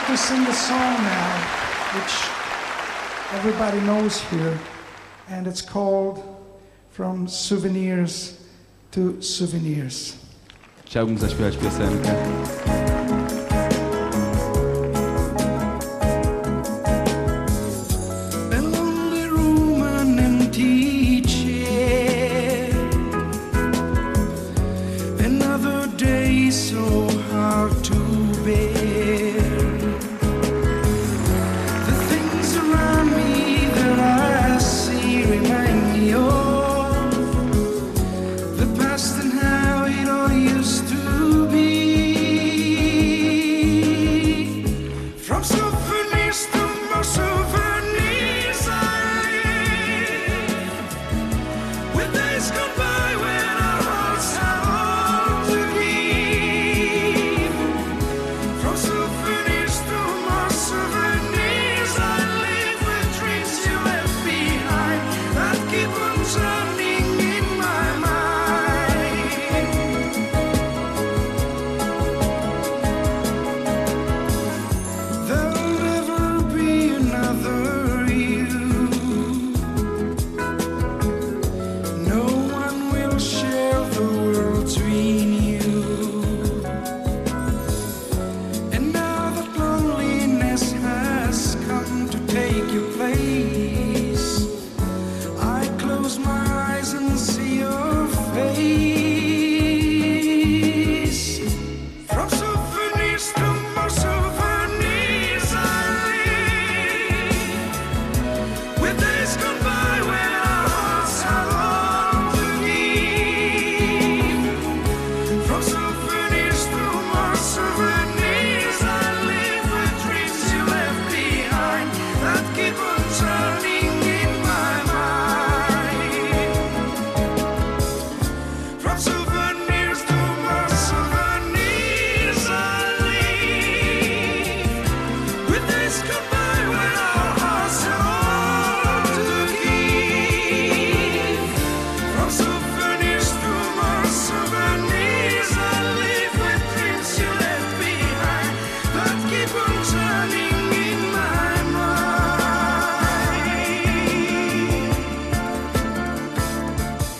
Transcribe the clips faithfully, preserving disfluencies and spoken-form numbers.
like to sing a song now, which everybody knows here, and it's called From Souvenirs to Souvenirs. Chciałbym zaśpiewać piosenkę. So hard to bear. The things around me that I see remind me of the past and how it all used to be. From souvenirs to more souvenirs I live, with days gone by when our hearts have all to give.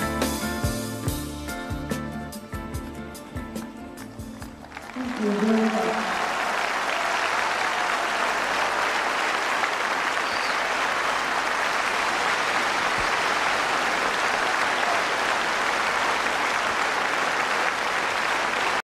Thank you.